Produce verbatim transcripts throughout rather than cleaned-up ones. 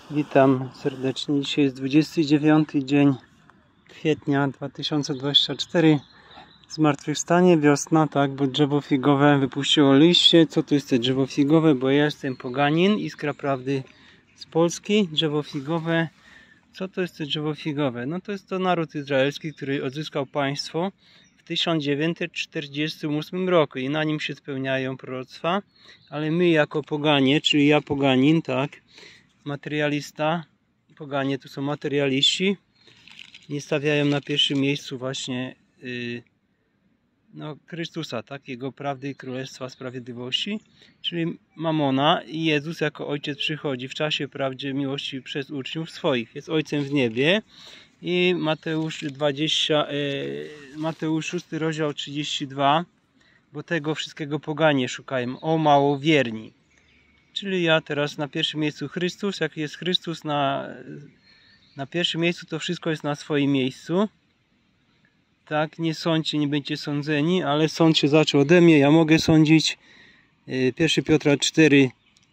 Witam serdecznie. Dzisiaj jest dwudziesty dziewiąty dzień kwietnia dwa tysiące dwudziestego czwartego. Zmartwychwstanie, wiosna, tak, bo drzewo figowe wypuściło liście. Co to jest te drzewo figowe? Bo ja jestem poganin, Iskra Prawdy z Polski. Drzewo figowe. Co to jest to drzewo figowe? No to jest to naród izraelski, który odzyskał państwo w tysiąc dziewięćset czterdziestym ósmym roku i na nim się spełniają proroctwa, ale my jako poganie, czyli ja poganin, tak, materialista, poganie to są materialiści, nie stawiają na pierwszym miejscu właśnie yy, no, Chrystusa, tak, Jego prawdy i Królestwa Sprawiedliwości, czyli Mamona, i Jezus jako Ojciec przychodzi w czasie prawdzie miłości przez uczniów swoich, jest Ojcem w niebie. I Mateusz dwudziesty, yy, Mateusz szósty rozdział trzydziesty drugi, bo tego wszystkiego poganie szukają, o małowierni. Czyli ja teraz na pierwszym miejscu Chrystus, jak jest Chrystus na, na pierwszym miejscu, to wszystko jest na swoim miejscu. Tak, nie sądźcie, nie będziecie sądzeni, ale sąd się zaczął ode mnie, ja mogę sądzić. pierwszy Piotra cztery,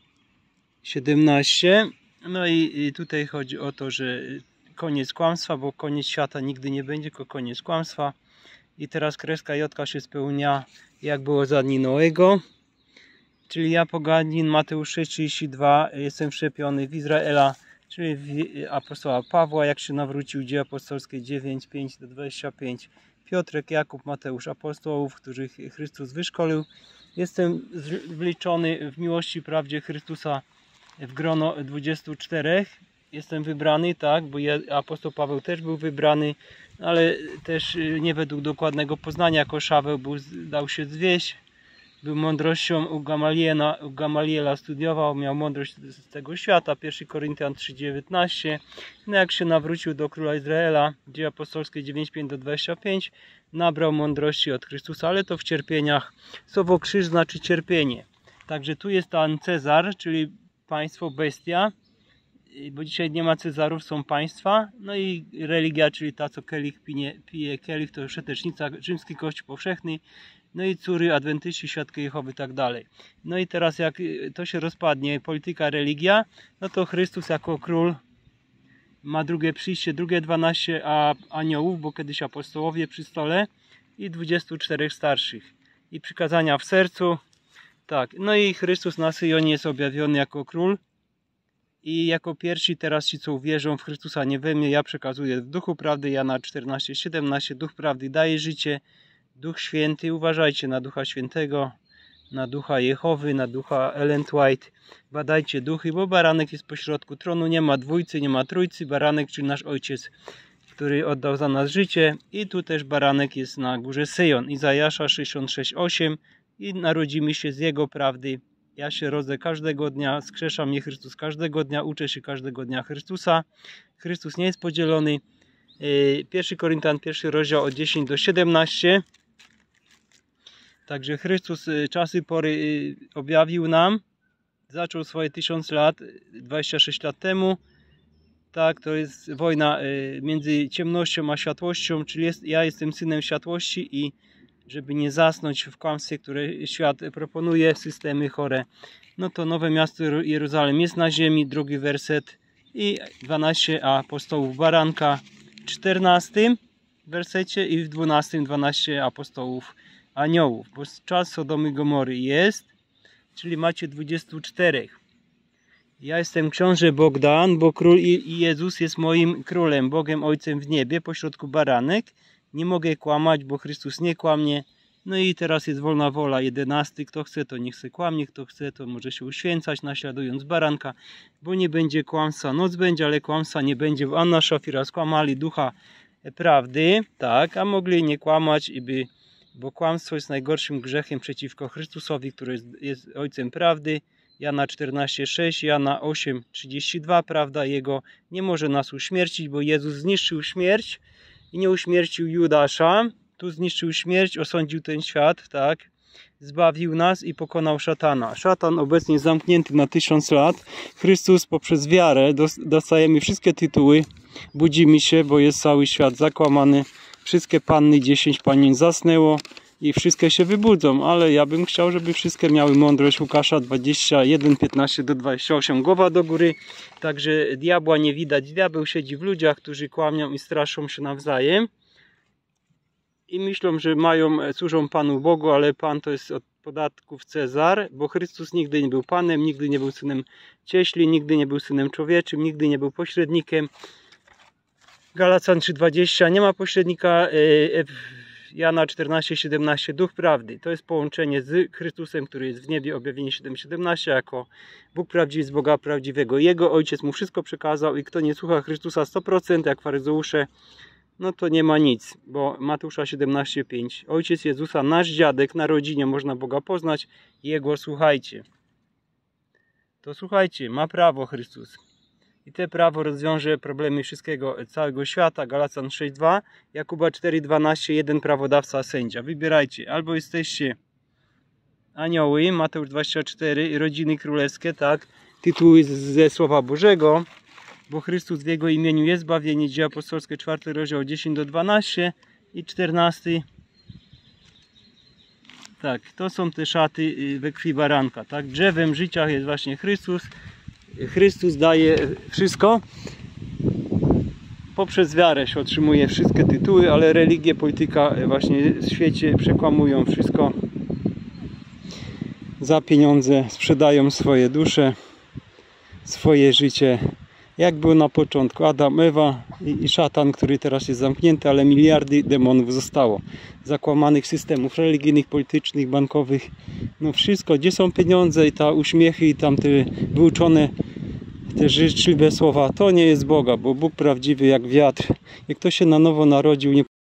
siedemnaście. No i tutaj chodzi o to, że koniec kłamstwa, bo koniec świata nigdy nie będzie, tylko koniec kłamstwa. I teraz kreska Jotka się spełnia, jak było za dni Noego. Czyli ja poganin, Mateusz sześć trzydzieści dwa, jestem wszczepiony w Izraela, czyli w apostoła Pawła, jak się nawrócił, Dzieje apostolskie dziewięć, pięć do dwudziestu pięciu. Piotrek, Jakub, Mateusz, apostołów, których Chrystus wyszkolił. Jestem wliczony w miłości i prawdzie Chrystusa w grono dwudziestu czterech. Jestem wybrany, tak, bo ja, apostoł Paweł też był wybrany, ale też nie według dokładnego poznania, jako Szaweł był, dał się zwieść. Był mądrością u Gamaliela, u Gamaliela studiował, miał mądrość z tego świata, pierwszy Koryntian trzy dziewiętnaście. No jak się nawrócił do króla Izraela, Dzieje apostolskie dziewięć pięć do dwudziestu pięciu, nabrał mądrości od Chrystusa, ale to w cierpieniach. Słowo krzyż znaczy cierpienie. Także tu jest ten Cezar, czyli państwo, bestia, bo dzisiaj nie ma Cezarów, są państwa. No i religia, czyli ta, co kielich pije, pije kielich, to szetecznica, rzymski kościół powszechny. No i córy, adwentyści, świadkowie Jehowy i tak dalej. No i teraz jak to się rozpadnie, polityka, religia, no to Chrystus jako król ma drugie przyjście, drugie dwanaście aniołów, bo kiedyś apostołowie przy stole i dwudziestu czterech starszych. I przykazania w sercu. Tak, no i Chrystus na Syjonie jest objawiony jako król. I jako pierwsi teraz ci, co uwierzą w Chrystusa, nie we mnie, ja przekazuję w duchu prawdy, Jana czternaście siedemnaście, duch prawdy daje życie. Duch Święty, uważajcie na Ducha Świętego, na Ducha Jehowy, na Ducha Ellen White. Badajcie duchy, bo baranek jest pośrodku tronu, nie ma dwójcy, nie ma trójcy. Baranek, czyli nasz Ojciec, który oddał za nas życie. I tu też baranek jest na górze Syjon. Izajasza sześćdziesiąt sześć osiem. I narodzimy się z Jego prawdy. Ja się rodzę każdego dnia, skrzesza mnie Chrystus każdego dnia, uczę się każdego dnia Chrystusa. Chrystus nie jest podzielony. pierwszy Koryntian, pierwszy rozdział od dziesięć do siedemnastu. Także Chrystus czasy pory objawił nam, zaczął swoje tysiąc lat, dwadzieścia sześć lat temu. Tak, to jest wojna między ciemnością a światłością, czyli jest, ja jestem synem światłości i żeby nie zasnąć w kłamstwie, które świat proponuje, systemy chore, no to nowe miasto Jeruzalem jest na ziemi, drugi werset i dwanaście apostołów baranka, w czternastym wersecie i w dwunastym dwanaście apostołów aniołów, bo czas Sodomy i Gomory jest, czyli macie dwudziestu czterech. Ja jestem książę Bogdan, bo król i Jezus jest moim królem, Bogiem Ojcem w niebie, pośrodku baranek. Nie mogę kłamać, bo Chrystus nie kłamie. No i teraz jest wolna wola, jedenasty. Kto chce, to niech se kłamie, kto chce, to może się uświęcać, naśladując baranka, bo nie będzie kłamstwa. Noc będzie, ale kłamstwa nie będzie. Anna Szafira skłamali Ducha Prawdy, tak, a mogli nie kłamać, i by, bo kłamstwo jest najgorszym grzechem przeciwko Chrystusowi, który jest, jest Ojcem Prawdy. Jana czternaście sześć, Jana osiem trzydzieści dwa, prawda Jego nie może nas uśmiercić, bo Jezus zniszczył śmierć i nie uśmiercił Judasza. Tu zniszczył śmierć, osądził ten świat, tak? Zbawił nas i pokonał szatana. Szatan obecnie jest zamknięty na tysiąc lat. Chrystus poprzez wiarę dostajemy wszystkie tytuły. Budzimy się, bo jest cały świat zakłamany. Wszystkie panny, dziesięć panien zasnęło. i wszystkie się wybudzą, ale ja bym chciał, żeby wszystkie miały mądrość Łukasza dwadzieścia jeden, piętnaście do dwudziestu ośmiu, głowa do góry. Także diabła nie widać, diabeł siedzi w ludziach, którzy kłamią i straszą się nawzajem i myślą, że mają, służą Panu Bogu, ale Pan to jest od podatków Cezar, bo Chrystus nigdy nie był Panem, nigdy nie był synem cieśli, nigdy nie był synem człowieczym, nigdy nie był pośrednikiem. Galacjan trzy dwadzieścia, nie ma pośrednika. Jana czternaście siedemnaście, Duch Prawdy. To jest połączenie z Chrystusem, który jest w niebie, objawienie siedem siedemnaście, jako Bóg prawdziwy z Boga prawdziwego. Jego Ojciec mu wszystko przekazał i kto nie słucha Chrystusa sto procent, jak faryzeusze, no to nie ma nic, bo Mateusza siedemnaście pięć. Ojciec Jezusa, nasz dziadek, na rodzinie można Boga poznać, Jego słuchajcie. To słuchajcie, ma prawo Chrystus. I te prawo rozwiąże problemy wszystkiego, całego świata. Galacjan sześć dwa, Jakuba cztery dwanaście, jeden prawodawca, sędzia. Wybierajcie, albo jesteście anioły, Mateusz dwadzieścia cztery, rodziny królewskie, tak, tytuły ze Słowa Bożego, bo Chrystus w Jego imieniu jest zbawienie, Dzieje apostolskie, czwarty rozdział, dziesięć do dwunastu i czternasty. Tak, to są te szaty we krwi baranka, tak, drzewem życia jest właśnie Chrystus. Chrystus daje wszystko, poprzez wiarę się otrzymuje wszystkie tytuły, ale religia, polityka właśnie w świecie przekłamują wszystko za pieniądze, sprzedają swoje dusze, swoje życie, jak było na początku Adam, Ewa i szatan, który teraz jest zamknięty, ale miliardy demonów zostało, zakłamanych systemów religijnych, politycznych, bankowych, no wszystko, gdzie są pieniądze i ta uśmiechy i tam te wyuczone te życzliwe słowa, to nie jest Boga, bo Bóg prawdziwy jak wiatr. Jak ktoś się na nowo narodził, nie